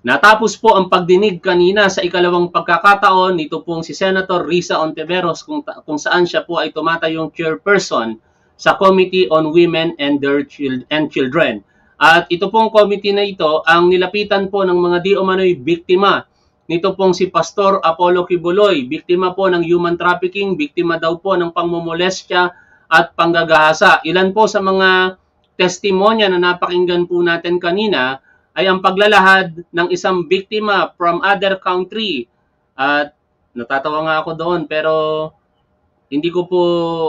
Natapos po ang pagdinig kanina sa ikalawang pagkakataon nito pong si Senator Risa Ontiveros kung saan siya po ay tumatayong chairperson sa Committee on Women and Children. At ito pong committee na ito ang nilapitan po ng mga di umano'y biktima. Nito pong si Pastor Apollo Kibuloy, biktima po ng human trafficking, biktima daw po ng pangmomolestya at panggagahasa. Ilan po sa mga testimonya na napakinggan po natin kanina ay ang paglalahad ng isang biktima from other country. At natatawa nga ako doon pero hindi ko po,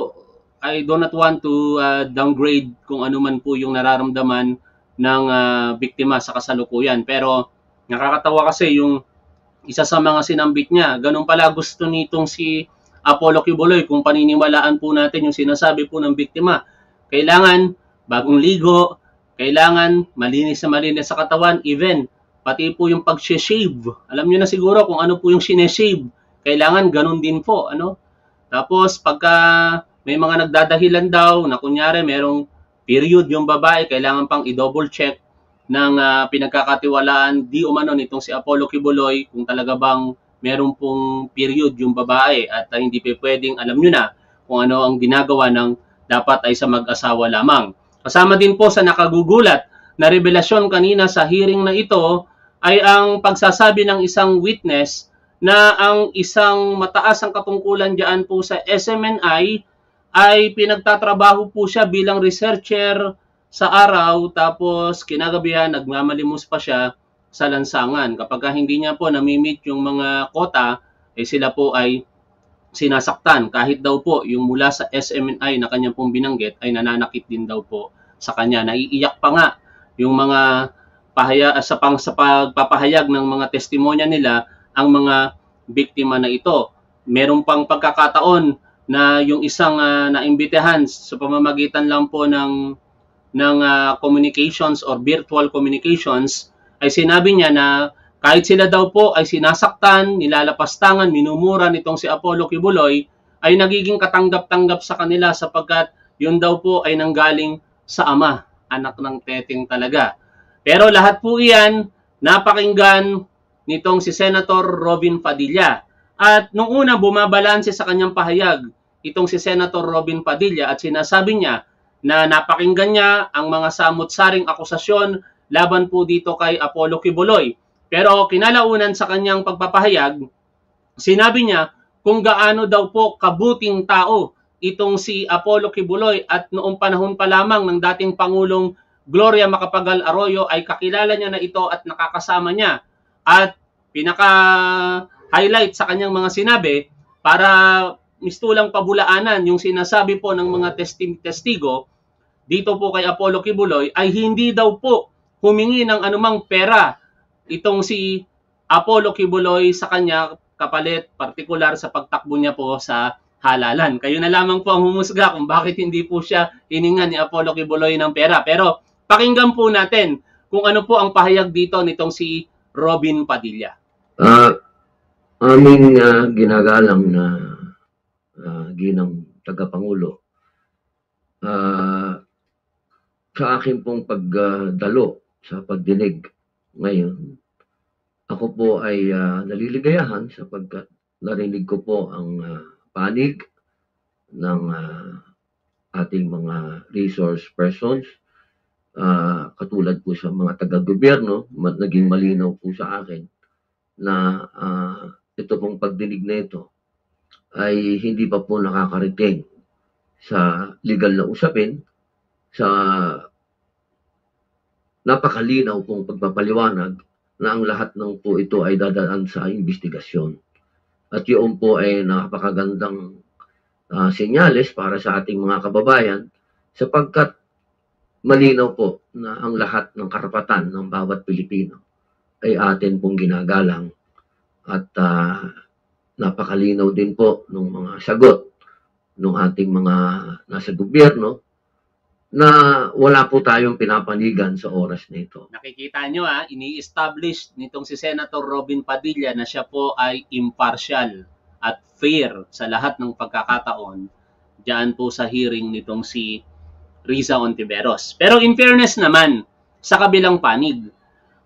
I do not want to downgrade kung ano man po yung nararamdaman ng biktima sa kasalukuyan. Pero nakakatawa kasi yung isa sa mga sinambit niya, ganun pala gusto nitong si Apollo Kibuloy kung paniniwalaan po natin yung sinasabi po ng biktima. Kailangan bagong ligo, kailangan malinis sa katawan, even pati po yung pag-shave. Alam niyo na siguro kung ano po yung sineshave. Kailangan ganun din po, ano? Tapos pagka may mga nagdadahilan daw na kunyari merong period yung babae, kailangan pang i-double check ng pinagkakatiwalaan di umano nitong si Apollo Kibuloy kung talaga bang meron pong period yung babae at hindi pa pwedeng, alam nyo na kung ano ang ginagawa ng dapat ay sa mag-asawa lamang. Kasama din po sa nakagugulat na revelasyon kanina sa hearing na ito ay ang pagsasabi ng isang witness na ang isang mataas ang katungkulan diyan po sa SMNI ay pinagtatrabaho po siya bilang researcher sa araw tapos kinagabihan nagmamalimos pa siya sa lansangan. Kapag hindi niya po nami-meet yung mga kota, sila po ay sinasaktan. Kahit daw po yung mula sa SMNI na kanyang pong binanggit ay nananakit din daw po sa kanya. Naiiyak pa nga yung mga sa pagpapahayag ng mga testimonya nila ang mga biktima na ito. Meron pang pagkakataon na yung isang naimbitahan sa pamamagitan lang po ng communications or virtual communications ay sinabi niya na kahit sila daw po ay sinasaktan, nilalapastangan, minumura nitong si Apollo Kibuloy, ay nagiging katanggap-tanggap sa kanila sapagkat yun daw po ay nanggaling sa ama, anak ng teteng talaga. Pero lahat po iyan, napakinggan nitong si Senator Robin Padilla. At nung una bumabalanse sa kanyang pahayag, itong si Senator Robin Padilla at sinasabi niya na napakinggan niya ang mga samot-saring akusasyon laban po dito kay Apollo Kibuloy. Pero kinalaunan sa kanyang pagpapahayag, sinabi niya kung gaano daw po kabuting tao itong si Apollo Kibuloy at noong panahon pa lamang ng dating Pangulong Gloria Macapagal Arroyo ay kakilala niya na ito at nakakasama niya. At pinaka-highlight sa kanyang mga sinabi para mistulang pabulaanan yung sinasabi po ng mga testigo dito po kay Apollo Kibuloy ay hindi daw po humingi ng anumang pera itong si Apollo Kibuloy sa kanya kapalit, partikular sa pagtakbo niya po sa halalan. Kayo na lamang po ang humusga kung bakit hindi po siya hiningan ni Apollo Kibuloy ng pera. Pero pakinggan po natin kung ano po ang pahayag dito nitong si Robin Padilla. Aming ginagalang na ginang tagapangulo, sa akin pong pagdalo sa pagdinig ngayon, ako po ay naliligayahan sapagkat narinig ko po ang panig ng ating mga resource persons, katulad po sa mga taga-gobyerno. Naging malinaw po sa akin na ito pong pagdinig na ito ay hindi pa po nakakarating sa legal na usapin, sa napakalinaw pong pagpapaliwanag na ang lahat ng po ito ay dadaan sa investigasyon. At yun po ay napakagandang senyales para sa ating mga kababayan sapagkat malinaw po na ang lahat ng karapatan ng bawat Pilipino ay atin pong ginagalang at napakalinaw din po ng mga sagot ng ating mga nasa gobyerno na wala po tayong pinapanigan sa oras na ito. Nakikita nyo ini-establish nitong si Senator Robin Padilla na siya po ay impartial at fair sa lahat ng pagkakataon diyan po sa hearing nitong si Risa Ontiveros. Pero in fairness naman, sa kabilang panig,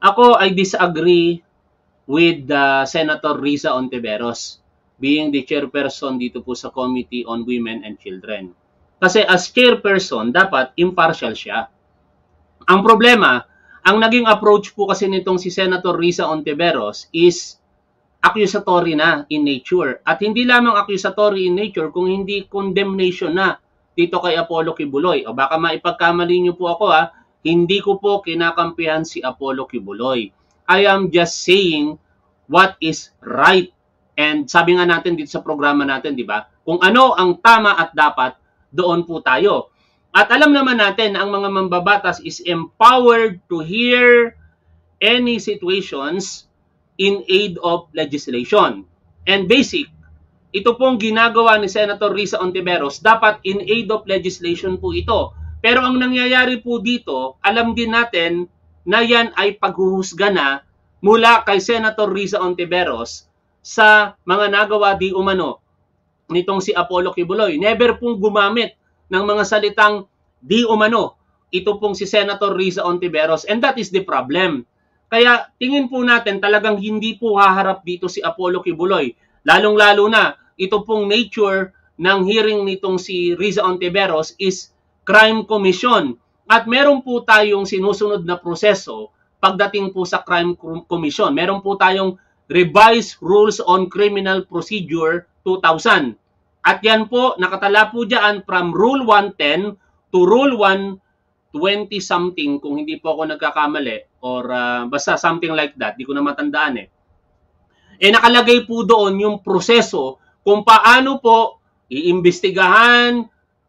Ako, I disagree with Senator Risa Ontiveros being the chairperson dito po sa Committee on Women and Children. Kasi as chairperson, dapat impartial siya. Ang problema, ang naging approach po kasi nitong si Senator Risa Ontiveros is accusatory na in nature. At hindi lamang accusatory in nature, kung hindi condemnation na dito kay Apollo Kibuloy. O baka maipagkamali niyo po ako hindi ko po kinakampihan si Apollo Kibuloy. I am just saying what is right. And sabi nga natin dito sa programa natin, di ba? Kung ano ang tama at dapat, doon po tayo. At alam naman natin na ang mga mambabatas is empowered to hear any situations in aid of legislation. And basic, ito pong ginagawa ni Senator Risa Ontiveros, dapat in aid of legislation po ito. Pero ang nangyayari po dito, alam din natin na yan ay paghuhusga na mula kay Senator Risa Ontiveros sa mga nagawa di umano nitong si Apollo Kibuloy. Never pong gumamit ng mga salitang di umano ito pong si Senator Risa Ontiveros, and that is the problem. Kaya tingin po natin talagang hindi po haharap dito si Apollo Kibuloy. Lalong-lalo na ito pong nature ng hearing nitong si Risa Ontiveros is crime commission. At meron po tayong sinusunod na proseso pagdating po sa crime commission. Meron po tayong Revised Rules on Criminal Procedure 2000. At yan po, nakatala po dyan from Rule 110 to Rule 120 something, kung hindi po ako nagkakamali, or basta something like that, di ko na matandaan nakalagay po doon yung proseso kung paano po iimbestigahan,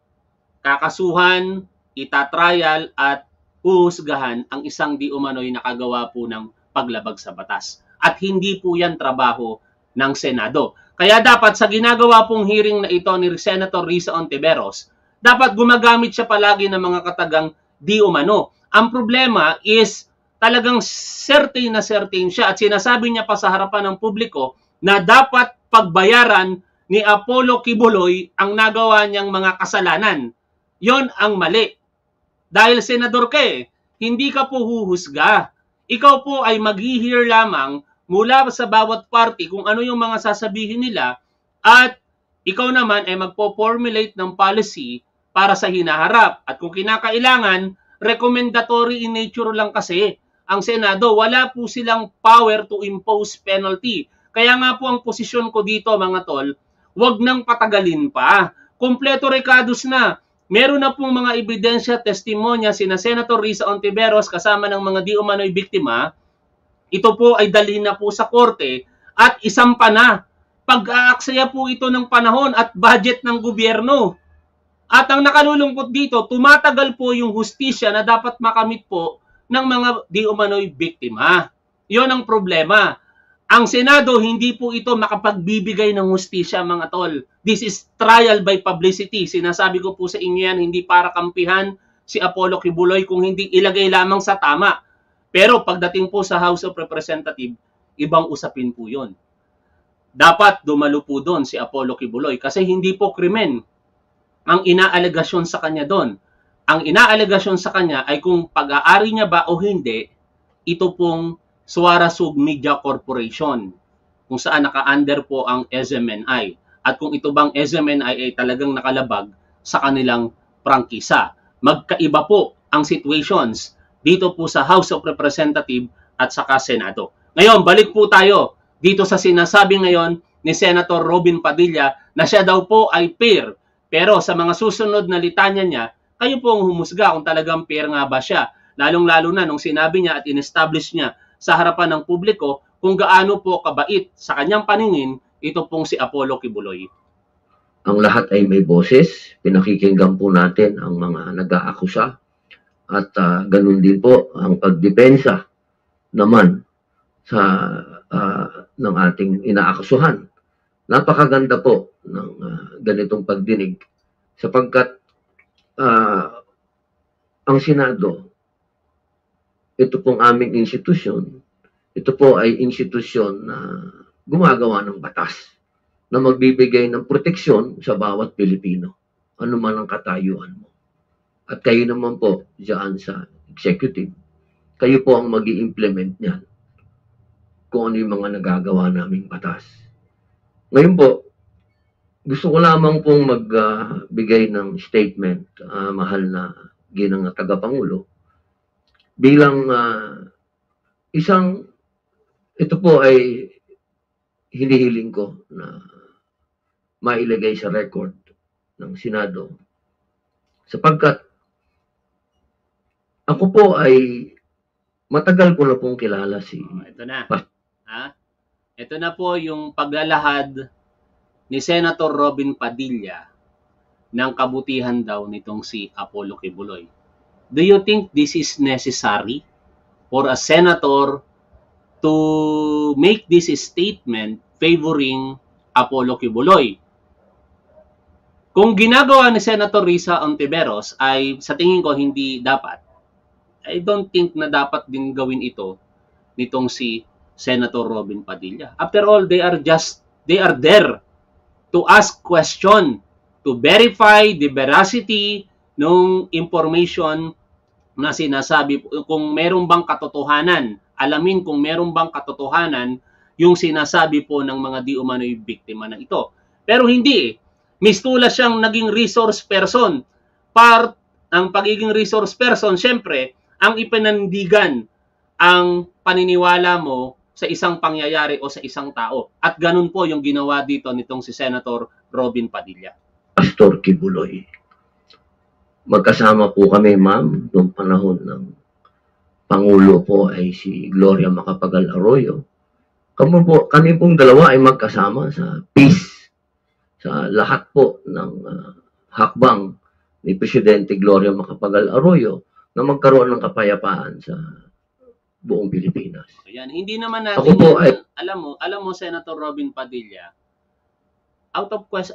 kakasuhan, itatrial at huhusgahan ang isang di umano'y nakagawa po ng paglabag sa batas. At hindi po yan trabaho ng Senado. Kaya dapat sa ginagawa pong hearing na ito ni Senator Risa Ontiveros, dapat gumagamit siya palagi ng mga katagang di umano. Ang problema is talagang certain na certain siya at sinasabi niya pa sa harapan ng publiko na dapat pagbayaran ni Apollo Kibuloy ang nagawa niyang mga kasalanan. Yon ang mali. Dahil senador ka hindi ka po huhusga. Ikaw po ay mag-hear lamang mula sa bawat party kung ano yung mga sasabihin nila at ikaw naman ay magpo-formulate ng policy para sa hinaharap. At kung kinakailangan, recommendatory in nature lang kasi ang Senado, wala po silang power to impose penalty. Kaya nga po ang posisyon ko dito mga tol, wag nang patagalin pa. Kompleto recados na. Meron na pong mga ebidensya, testimonya sina Senator Risa Ontiveros kasama ng mga di umano'y biktima. Ito po ay dalhin na po sa korte at isampa na. Pag-aaksaya po ito ng panahon at budget ng gobyerno. At ang nakalulungkot dito, tumatagal po yung hustisya na dapat makamit po ng mga di umano'y biktima. Yon ang problema. Ang Senado, hindi po ito makapagbibigay ng hustisya mga tol. This is trial by publicity. Sinasabi ko po sa inyo yan, hindi para kampihan si Apollo Kibuloy kung hindi ilagay lamang sa tama. Pero pagdating po sa House of Representatives, ibang usapin po yon. Dapat dumalo po doon si Apollo Kibuloy kasi hindi po krimen ang inaalegasyon sa kanya doon. Ang inaalegasyon sa kanya ay kung pag-aari niya ba o hindi, ito pong Suarasug Media Corporation, kung saan naka-under po ang SMNI. At kung ito bang SMNI ay talagang nakalabag sa kanilang prangkisa. Magkaiba po ang situations dito po sa House of Representatives at saka Senado. Ngayon, balik po tayo dito sa sinasabi ngayon ni Senator Robin Padilla na siya daw po ay fair. Pero sa mga susunod na litanya niya, kayo po ang humusga kung talagang fair nga ba siya. Lalong-lalo na nung sinabi niya at in-establish niya sa harapan ng publiko kung gaano po kabait sa kanyang paningin ito pong si Apollo Kibuloy. Ang lahat ay may boses. Pinakikinggan po natin ang mga nag-aakusa. At ganun din po ang pagdepensa naman sa ng ating inaakusuhan. Napakaganda po ng ganitong pagdinig sapagkat ang Senado, ito pong aming institusyon, ito po ay institusyon na gumagawa ng batas na magbibigay ng proteksyon sa bawat Pilipino, ano man ang katayuan mo. At kayo naman po diyan sa executive kayo po ang mag-i-implement niyan kung ano yung mga nagagawa naming batas. Ngayon po, gusto ko lamang pong magbigay ng statement, mahal na ginang tagapangulo, bilang ito po ay hinihiling ko na mailagay sa record ng Senado, sapagkat ako po ay matagal ko na pong kilala si... Ito na. Ito na po yung paglalahad ni Senator Robin Padilla ng kabutihan daw nitong si Apollo Kibuloy. Do you think this is necessary for a senator to make this statement favoring Apollo Kibuloy? Kung ginagawa ni Senator Risa Ontiveros ay sa tingin ko hindi dapat. I don't think na dapat din gawin ito nitong si Senator Robin Padilla. After all, they are there to ask question, to verify the veracity ng information na sinasabi, kung meron bang katotohanan, alamin kung meron bang katotohanan yung sinasabi po ng mga di umano'y biktima na ito. Pero hindi. Mistula siyang naging resource person. Part ng pagiging resource person, syempre, ang ipinandigan ang paniniwala mo sa isang pangyayari o sa isang tao. At ganun po yung ginawa dito nitong si Senator Robin Padilla. Pastor Kibuloy, magkasama po kami, ma'am, noong panahon ng Pangulo po ay si Gloria Macapagal Arroyo. Kami pong dalawa ay magkasama sa peace, sa lahat po ng hakbang ni Presidente Gloria Macapagal Arroyo na magkaroon ng kapayapaan sa buong Pilipinas. Ayan, hindi naman natin yan, alam mo Senator Robin Padilla, out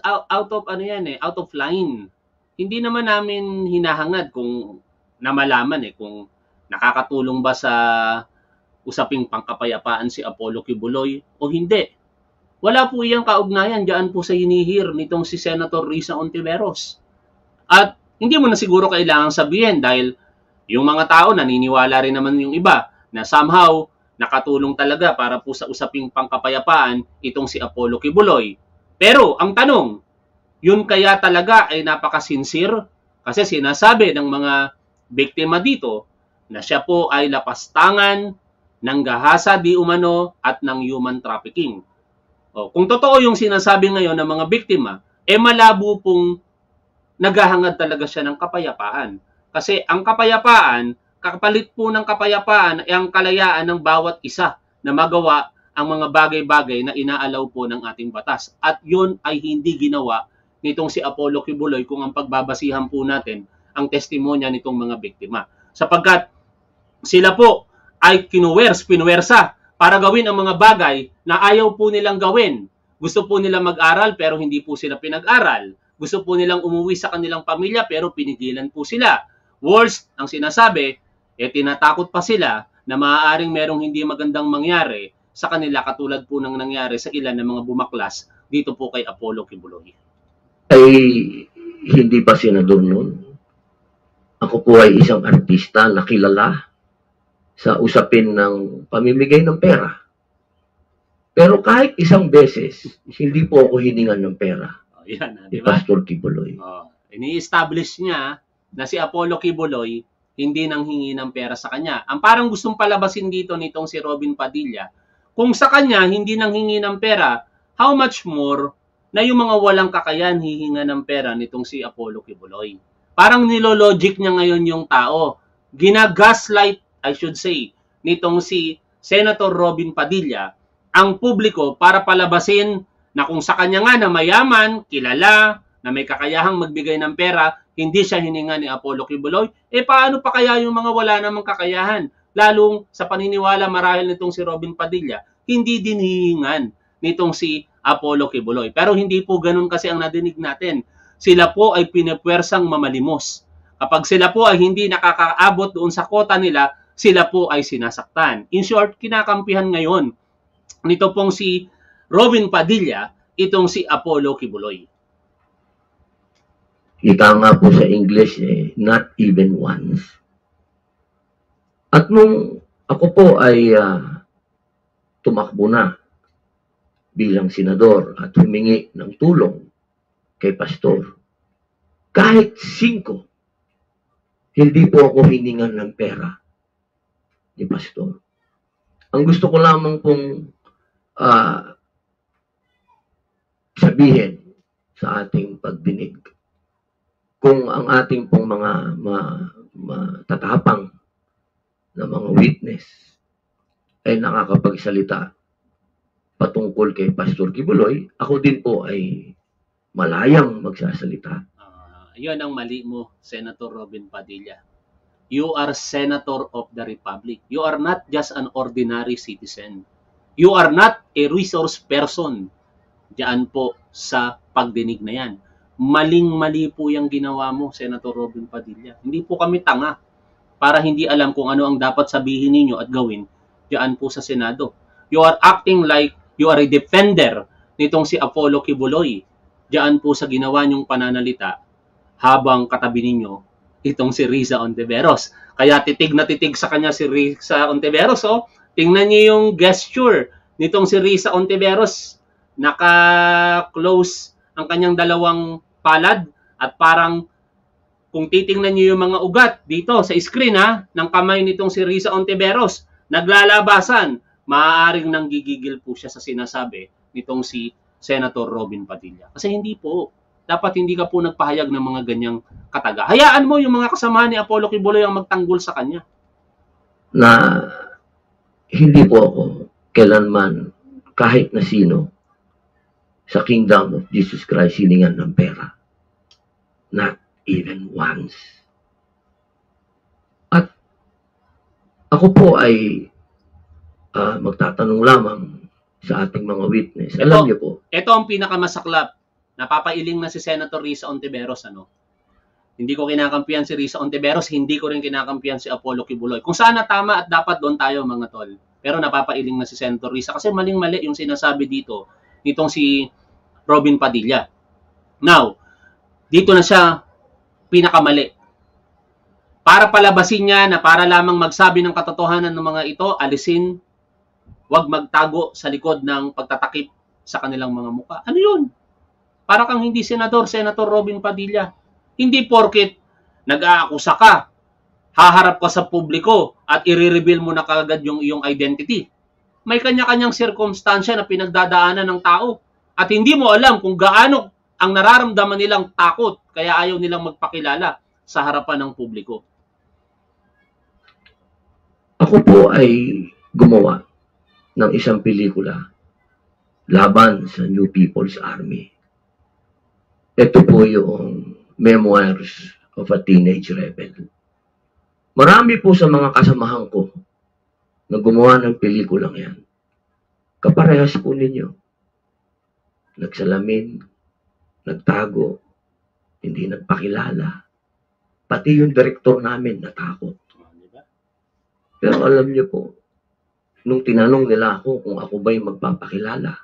of line. Hindi naman namin hinahangad kung namalaman kung nakakatulong ba sa usaping pangkapayapaan si Apollo Kibuloy o hindi. Wala po iyang kaugnayan diyan po sa hinihir nitong si Senator Risa Ontiveros. At hindi mo na siguro kailangang sabihin dahil yung mga tao naniniwala rin naman yung iba na somehow nakatulong talaga para po sa usaping pangkapayapaan itong si Apollo Kibuloy. Pero ang tanong, yun kaya talaga ay napaka-sincere? Kasi sinasabi ng mga biktima dito na siya po ay lapastangan ng gahasa di umano at ng human trafficking. Kung totoo yung sinasabi ngayon ng mga biktima, malabo pong naghahangad talaga siya ng kapayapaan. Kasi ang kapayapaan, kapalit po ng kapayapaan ay ang kalayaan ng bawat isa na magawa ang mga bagay-bagay na inaalaw po ng ating batas. At yun ay hindi ginawa nitong si Apollo Kibuloy kung ang pagbabasihan po natin ang testimonya nitong mga biktima. Sapagkat sila po ay pinuwersa para gawin ang mga bagay na ayaw po nilang gawin. Gusto po nilang mag-aral pero hindi po sila pinag-aral. Gusto po nilang umuwi sa kanilang pamilya pero pinigilan po sila. Worse, ang sinasabi, tinatakot pa sila na maaaring merong hindi magandang mangyari sa kanila katulad po ng nangyari sa ilan ng mga bumaklas dito po kay Apollo Kibuloy. Ay hindi pa senador noon. Ako po ay isang artista na kilala sa usapin ng pamimigay ng pera. Pero kahit isang beses, hindi po ako hiningan ng pera. Yan, ni Pastor Kibuloy. Ini-establish niya na si Apollo Kibuloy hindi nang hingi ng pera sa kanya. Ang parang gustong palabasin dito nitong si Robin Padilla, kung sa kanya hindi nang hingi ng pera, how much more na yung mga walang kakayan hihinga ng pera nitong si Apollo Kibuloy. Parang nilologic niya ngayon yung tao. Ginagaslight, I should say, nitong si Senator Robin Padilla ang publiko para palabasin na kung sa kanya nga na mayaman, kilala, na may kakayahang magbigay ng pera, hindi siya hininga ni Apollo Kibuloy, paano pa kaya yung mga wala namang kakayahan? Lalong sa paniniwala marahil nitong si Robin Padilla, hindi din hihingan nitong si Apollo Kibuloy. Pero hindi po ganun kasi ang nadinig natin. Sila po ay pinipwersang mamalimos. Kapag sila po ay hindi nakakaabot doon sa kota nila, sila po ay sinasaktan. In short, kinakampihan ngayon nito pong si Robin Padilla, itong si Apollo Kibuloy. Ika nga po sa English, not even once. At nung ako po ay tumakbo na bilang senador at humingi ng tulong kay pastor, kahit 5, hindi po ako hiningan ng pera ni pastor. Ang gusto ko lamang pong sabihin sa ating pagdinig, kung ang ating pong mga matatapang na mga witness ay nakakapagsalita patungkol kay Pastor Kibuloy, ako din po ay malayang magsasalita. Yun ang mali mo, Senator Robin Padilla. You are Senator of the Republic. You are not just an ordinary citizen. You are not a resource person. Diyan po sa pagdinig na yan. Maling-mali po yung ginawa mo, Senator Robin Padilla. Hindi po kami tanga para hindi alam kung ano ang dapat sabihin ninyo at gawin diyan po sa Senado. You are acting like you are a defender nitong si Apollo Kibuloy diyan po sa ginawa niyong pananalita habang katabi ninyo itong si Risa Ontiveros. Kaya titig na titig sa kanya si Risa Ontiveros. Oh. Tingnan niyo yung gesture nitong si Risa Ontiveros. Naka-close ang kanyang dalawang palad at parang kung titingnan niyo yung mga ugat dito sa screen ng kamay nitong si Risa Ontiveros, naglalabasan, maaaring nanggigigil po siya sa sinasabi nitong si Senator Robin Padilla. Kasi hindi po. Dapat hindi ka po nagpahayag ng mga ganyang kataga. Hayaan mo yung mga kasama ni Apollo Kibuloy ang magtanggol sa kanya. Na hindi po ako kailanman kahit na sino sa Kingdom of Jesus Christ hiningan ng pera. Not even once. At ako po ay magtatanong lamang sa ating mga witness. Alam niyo po. Ito ang pinakamasaklap. Napapailing na si Senator Risa Ontiveros. Hindi ko kinakampihan si Risa Ontiveros, hindi ko rin kinakampihan si Apollo Kibuloy. Kung sana tama at dapat doon tayo mga tol. Pero napapailing na si Senator Risa kasi maling-mali yung sinasabi dito nitong si Robin Padilla. Now, dito na siya pinakamali. Para palabasin niya na para lamang magsabi ng katotohanan ng mga ito, alisin, wag magtago sa likod ng pagtatakip sa kanilang mga muka. Ano yun? Para kang hindi senador, Senator Robin Padilla. Hindi porket nag-aakusa ka, haharap ka sa publiko at i-reveal mo na kagad yung iyong identity. May kanya-kanyang sirkumstansya na pinagdadaanan ng tao at hindi mo alam kung gaano ang nararamdaman nilang takot kaya ayaw nilang magpakilala sa harapan ng publiko. Ako po ay gumawa ng isang pelikula laban sa New People's Army. Ito po yung Memoirs of a Teenage Rebel. Marami po sa mga kasamahan ko na gumawa ng pelikulang yan. Kaparehas po ninyo. Nagsalamin, nagtago, hindi nagpakilala. Pati yung direktor namin natakot. Pero alam niyo po, nung tinanong nila ako kung ako ba'y magpapakilala,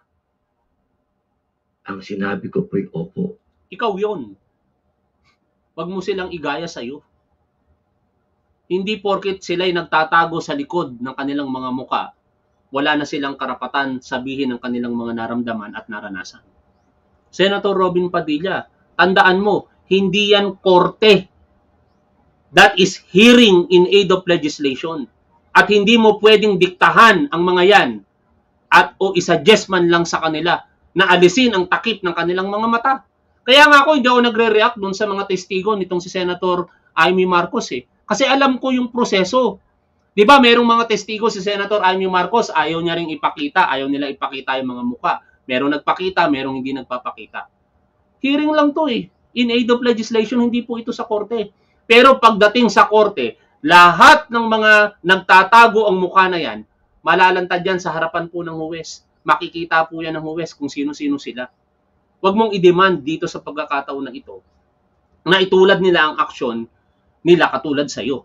ang sinabi ko po'y opo. Ikaw yon. Wag mo silang igaya sa'yo. Hindi porket sila'y nagtatago sa likod ng kanilang mga muka, wala na silang karapatan sabihin ang kanilang mga naramdaman at naranasan. Senator Robin Padilla, tandaan mo, hindi yan korte. That is hearing in aid of legislation. At hindi mo pwedeng diktahan ang mga yan at o isuggest man lang sa kanila na alisin ang takip ng kanilang mga mata. Kaya nga ako, hindi ako nagre-react dun sa mga testigo nitong si Senator Amy Marcos Kasi alam ko yung proseso. Di ba, merong mga testigo si Senator Amy Marcos, ayaw niya ring ipakita, ayaw nila ipakita yung mga muka. Merong nagpakita, merong hindi nagpapakita. Hearing lang to In aid of legislation, hindi po ito sa korte. Pero pagdating sa korte, lahat ng mga nagtatago ang mukha na yan, malalantad yan sa harapan po ng huwes. Makikita po yan ng huwes kung sino-sino sila. Huwag mong i-demand dito sa pagkakataon na ito na itulad nila ang aksyon nila katulad sa iyo.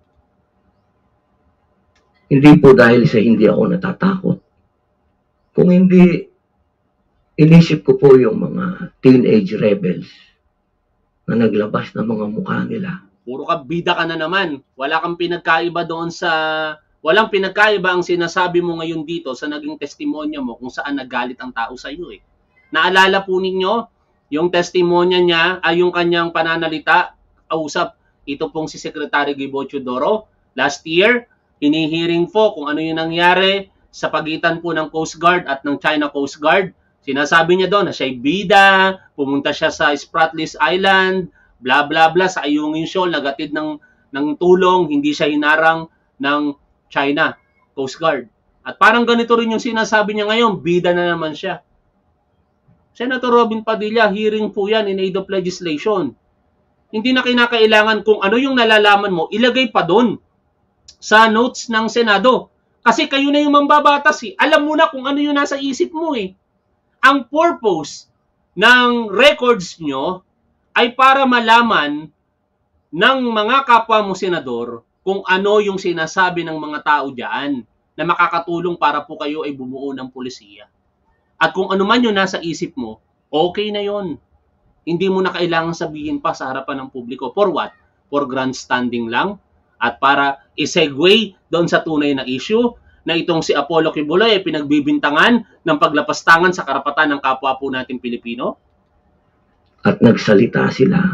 Hindi po dahil sa hindi ako natatakot. Kung hindi, inisip ko po yung mga teenage rebels na naglabas ng mga mukha nila Puro ka bida ka na naman. Wala kang pinagkaiba doon sa... Walang pinagkaiba ang sinasabi mo ngayon dito sa naging testimonya mo kung saan nagalit ang tao sa iyo eh. Naalala po ninyo yung testimonya niya ay yung kanyang pananalita, kausap, ito pong si Secretary Gibo Teodoro. Last year, hinihiring po kung ano yung nangyari sa pagitan po ng Coast Guard at ng China Coast Guard. Sinasabi niya doon na siya'y bida, pumunta siya sa Spratlys Island, bla bla bla, sa Ayungin Shoal, nagatid ng tulong, hindi siya hinarang ng China Coast Guard. At parang ganito rin yung sinasabi niya ngayon, bida na naman siya. Senator Robin Padilla, hearing po yan in aid of legislation. Hindi na kinakailangan kung ano yung nalalaman mo, ilagay pa doon sa notes ng Senado. Kasi kayo na yung mambabatas eh. Alam mo na kung ano yung nasa isip mo eh. Ang purpose ng records nyo ay para malaman ng mga kapwa mo senador kung ano yung sinasabi ng mga tao dyan na makakatulong para po kayo ay bumuo ng pulisiya. At kung ano man yung nasa isip mo, okay na yon. Hindi mo na kailangan sabihin pa sa harapan ng publiko. For what? For grandstanding lang? At para i-segue doon sa tunay na issue na itong si Apollo Kibuloy ay pinagbibintangan ng paglapastangan sa karapatan ng kapwa po nating Pilipino? At nagsalita sila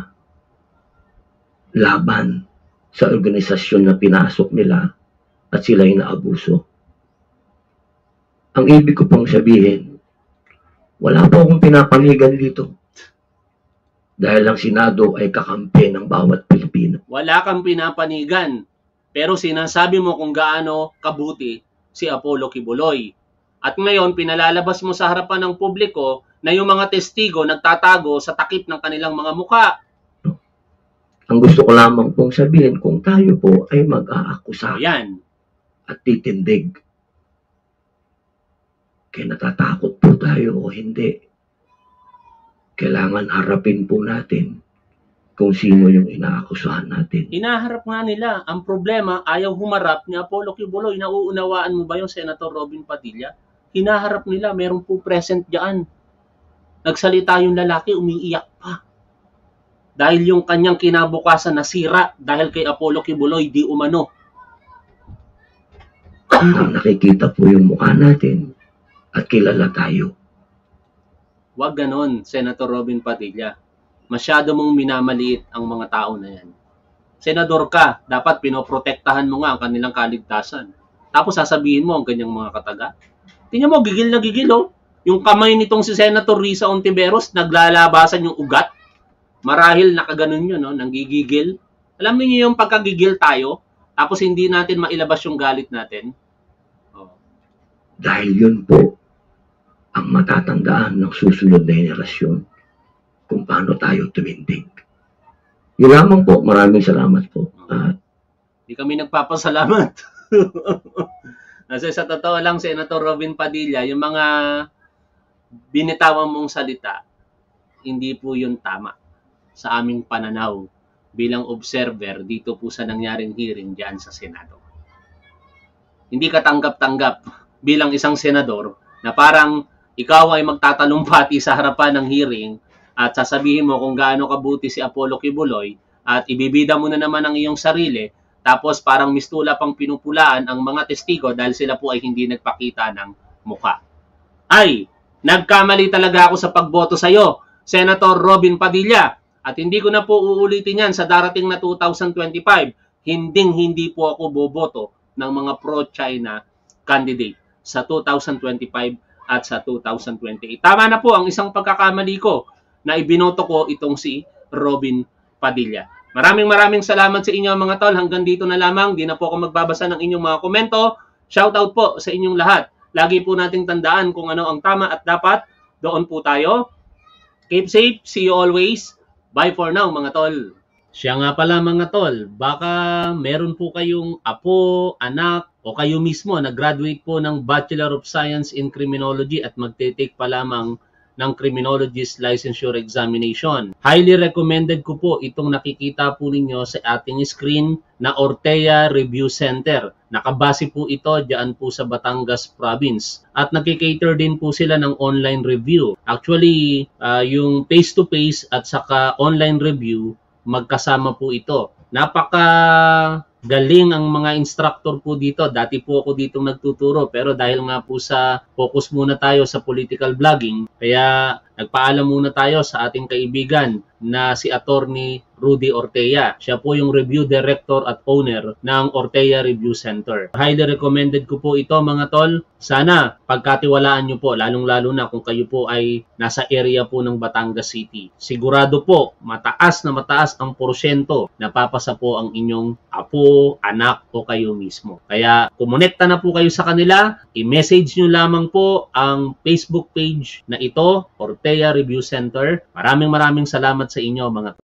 laban sa organisasyon na pinasok nila at sila'y naabuso. Ang ibig ko pang sabihin, wala po akong pinapanigan dito. Dahil ang Senado ay kakampi ng bawat Pilipino. Wala kang pinapanigan, pero sinasabi mo kung gaano kabuti si Apollo Kibuloy. At ngayon, pinalalabas mo sa harapan ng publiko na yung mga testigo nagtatago sa takip ng kanilang mga mukha. Ang gusto ko lamang pong sabihin, kung tayo po ay mag-aakusa at titindig, kaya natatakot po tayo o hindi, kailangan harapin po natin kung sino yung inaakusahan natin. Hinaharap nga nila. Ang problema, ayaw humarap ni Apollo Kibuloy. Nauunawaan mo ba yung Senator Robin Padilla? Hinaharap nila, meron po present dyan. Nagsalita yung lalaki, umiiyak pa. Dahil yung kanyang kinabukasan nasira dahil kay Apollo Kibuloy, di umano. Nakikita po yung mukha natin at kilala tayo. Huwag ganon, Senator Robin Padilla. Masyado mong minamaliit ang mga tao na yan. Senador ka, dapat pinoprotektahan mo nga ang kanilang kaligtasan. Tapos sasabihin mo ang ganyang mga kataga. Tingnan mo, gigil na gigil oh. Yung kamay nitong si Senator Risa Ontiveros, naglalabasan yung ugat. Marahil nakaganon yun, no? Nanggigigil. Alam niyo yung pagkagigil tayo, tapos hindi natin mailabas yung galit natin. Oh. Dahil yun po ang matatandaan ng susunod na henerasyon kung paano tayo tumindig. Yun lamang po. Maraming salamat po. Hindi kami nagpapasalamat. Kasi sa totoo lang, Senator Robin Padilla, yung mga binitawan mong salita, hindi po yun tama sa aming pananaw bilang observer dito po sa nangyaring hearing dyan sa Senado. Hindi ka tanggap-tanggap bilang isang senador na parang ikaw ay magtatalumpati sa harapan ng hearing at sasabihin mo kung gaano kabuti si Apollo Kibuloy at ibibida mo na naman ang iyong sarili, tapos parang mistula pang pinupulaan ang mga testigo dahil sila po ay hindi nagpakita ng mukha. Ay, nagkamali talaga ako sa pagboto sa iyo, Senator Robin Padilla, at hindi ko na po uulitin yan sa darating na 2025. Hindi po ako boboto ng mga pro-China candidate sa 2025 at sa 2028. Tama na po ang isang pagkakamali ko na ibinoto ko itong si Robin Padilla. Maraming salamat sa inyo mga tol. Hanggang dito na lamang. Di na po ako magbabasa ng inyong mga komento. Shoutout po sa inyong lahat. Lagi po nating tandaan kung ano ang tama at dapat. Doon po tayo. Keep safe. See you always. Bye for now mga tol. Siya nga pala mga tol, baka meron po kayong apo, anak, o kayo mismo nag-graduate po ng Bachelor of Science in Criminology at magte-take pa lamang ng Criminologist Licensure Examination. Highly recommended ko po itong nakikita po ninyo sa ating screen na Ortea Review Center. Nakabase po ito diyan po sa Batangas Province. At nagki-cater din po sila ng online review. Actually, yung face-to-face at saka online review, magkasama po ito. Galing ang mga instructor po dito. Dati po ako dito nagtuturo, pero dahil nga po sa focus muna tayo sa political blogging, kaya nagpaalam muna tayo sa ating kaibigan na si Attorney Rudy Ortea. Siya po yung review director at owner ng Ortea Review Center. Highly recommended ko po ito mga tol. Sana pagkatiwalaan nyo po, lalong-lalo na kung kayo po ay nasa area po ng Batangas City. Sigurado po, mataas na mataas ang porsyento na papasa po ang inyong apo, anak o kayo mismo. Kaya kumonekta na po kayo sa kanila, i-message nyo lamang po ang Facebook page na ito, Ortea Review Center. Maraming salamat sa inyo mga